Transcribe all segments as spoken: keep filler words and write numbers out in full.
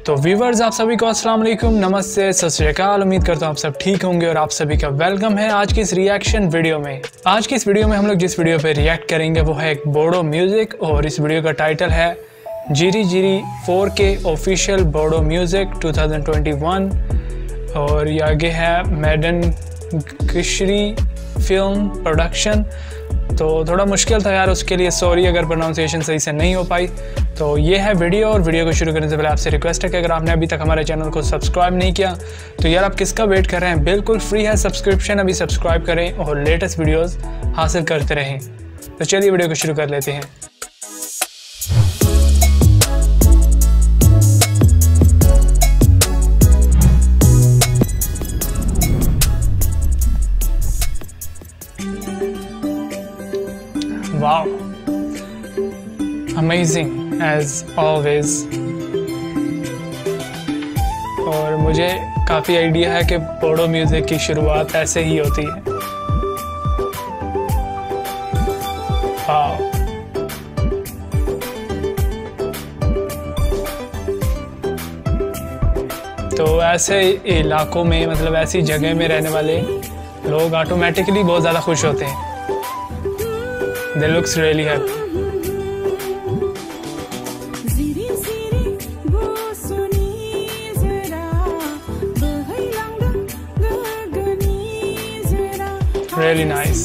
तो व्यूवर्स, आप सभी को अस्सलाम वालेकुम, नमस्ते, सत श्री अकाल। उम्मीद करता हूँ आप सब ठीक होंगे और आप सभी का वेलकम है आज की इस रिएक्शन वीडियो में। आज की इस वीडियो में हम लोग जिस वीडियो पे रिएक्ट करेंगे वो है एक बोडो म्यूजिक और इस वीडियो का टाइटल है जीरी जीरी फोर के official Bodo music two thousand twenty one और ये आगे है मैडन किशरी फिल्म प्रोडक्शन। तो थोड़ा मुश्किल था यार, उसके लिए सॉरी अगर प्रोनाउंसिएशन सही से नहीं हो पाई। तो ये है वीडियो और वीडियो को शुरू करने से पहले आपसे रिक्वेस्ट है कि अगर आपने अभी तक हमारे चैनल को सब्सक्राइब नहीं किया तो यार आप किसका वेट कर रहे हैं। बिल्कुल फ्री है सब्सक्रिप्शन, अभी सब्सक्राइब करें और लेटेस्ट वीडियोस हासिल करते रहें। तो चलिए वीडियो को शुरू कर लेते हैं। Wow, amazing as always। और मुझे काफ़ी आइडिया है कि बोडो म्यूज़िक की शुरुआत ऐसे ही होती है। वाह, तो ऐसे इलाकों में, मतलब ऐसी जगह में रहने वाले लोग ऑटोमेटिकली बहुत ज़्यादा खुश होते हैं। They looks really happy। Really nice।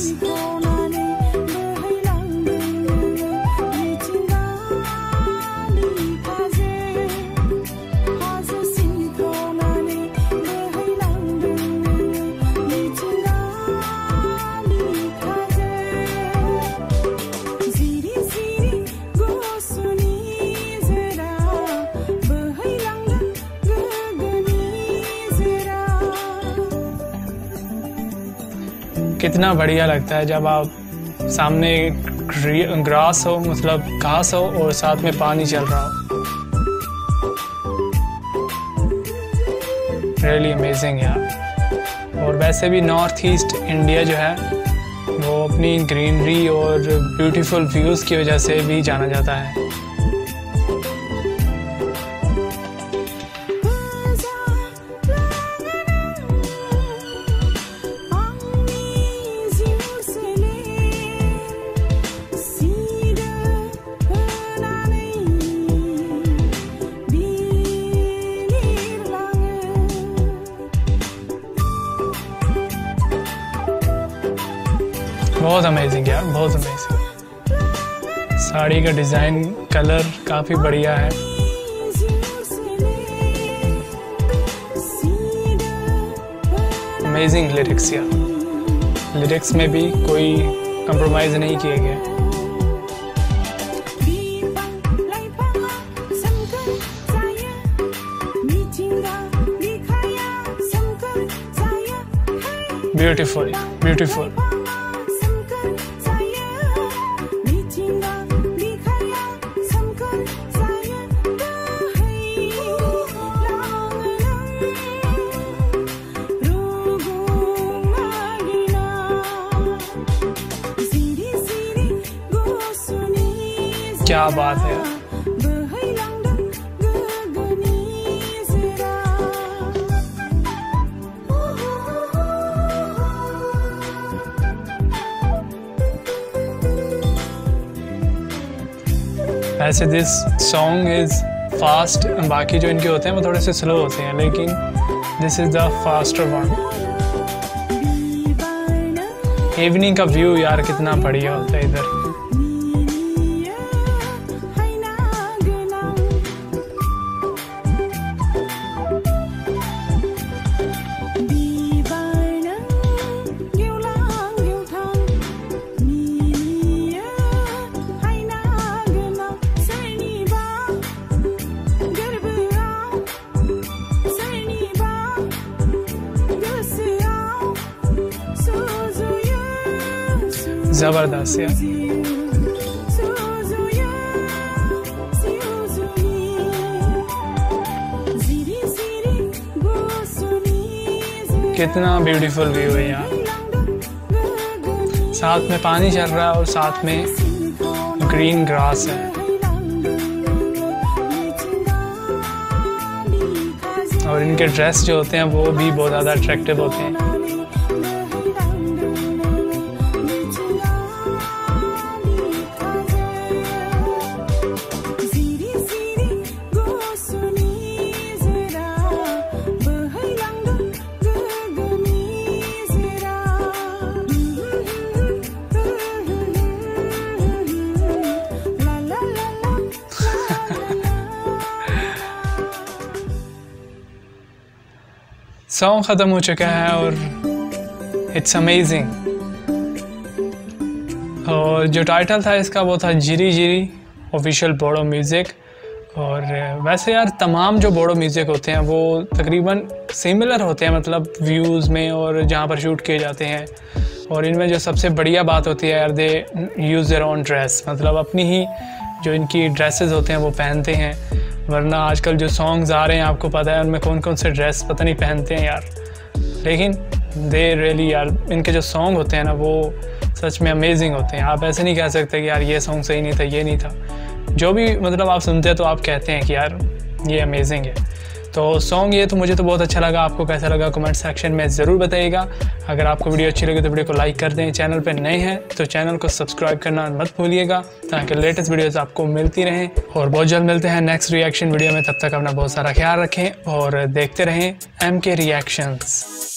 कितना बढ़िया लगता है जब आप सामने ग्रास हो, मतलब घास हो और साथ में पानी चल रहा हो। रियली अमेजिंग यार। और वैसे भी नॉर्थ ईस्ट इंडिया जो है वो अपनी ग्रीनरी और ब्यूटीफुल व्यूज़ की वजह से भी जाना जाता है। बहुत अमेजिंग यार, बहुत अमेजिंग। साड़ी का डिज़ाइन, कलर काफ़ी बढ़िया है। अमेजिंग लिरिक्स यार, लिरिक्स में भी कोई कंप्रोमाइज़ नहीं किए गए। Beautiful beautiful. क्या बात है। ऐसे दिस सॉन्ग इज फास्ट, बाकी जो इनके होते हैं वो थोड़े से स्लो होते हैं, लेकिन this is the faster one. Evening का व्यू यार कितना बढ़िया होता है इधर। जबरदस्त यार। कितना ब्यूटीफुल व्यू है यार। साथ में पानी चल रहा है और साथ में ग्रीन ग्रास है। और इनके ड्रेस जो होते हैं वो भी बहुत ज़्यादा अट्रैक्टिव होते हैं। सॉन्ग ख़त्म हो चुका है और इट्स अमेजिंग। और जो टाइटल था इसका वो था जिरी जिरी ऑफिशियल बोडो म्यूज़िक। और वैसे यार तमाम जो बोडो म्यूज़िक होते हैं वो तकरीबन सिमिलर होते हैं, मतलब व्यूज़ में और जहाँ पर शूट किए जाते हैं। और इनमें जो सबसे बढ़िया बात होती है यार, they use their own dress, मतलब अपनी ही जो इनकी ड्रेसेस होते हैं वो पहनते हैं। वरना आजकल जो सॉन्ग्स आ रहे हैं आपको पता है उनमें कौन कौन से ड्रेस पता नहीं पहनते हैं यार, लेकिन दे रियली यार इनके जो सॉन्ग होते हैं ना वो सच में अमेजिंग होते हैं। आप ऐसे नहीं कह सकते कि यार ये सॉन्ग सही नहीं था, ये नहीं था। जो भी मतलब आप सुनते हैं तो आप कहते हैं कि यार ये अमेजिंग है। तो सॉन्ग ये तो मुझे तो बहुत अच्छा लगा। आपको कैसा लगा कमेंट सेक्शन में ज़रूर बताइएगा। अगर आपको वीडियो अच्छी लगे तो वीडियो को लाइक कर दें। चैनल पे नए हैं तो चैनल को सब्सक्राइब करना मत भूलिएगा ताकि लेटेस्ट वीडियोस आपको मिलती रहें। और बहुत जल्द मिलते हैं नेक्स्ट रिएक्शन वीडियो में। तब तक अपना बहुत सारा ख्याल रखें और देखते रहें एम के रिएक्शंस।